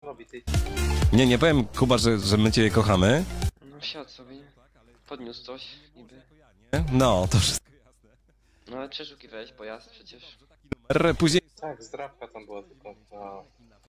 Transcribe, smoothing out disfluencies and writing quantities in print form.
robi ty. Nie, nie powiem, Kuba, że my ciebie kochamy. No siadł sobie. Podniósł coś, niby. No, to wszystko. No ale przeszukiwałeś pojazd przecież. Numer później. Tak, zdrabka tam była tylko ta...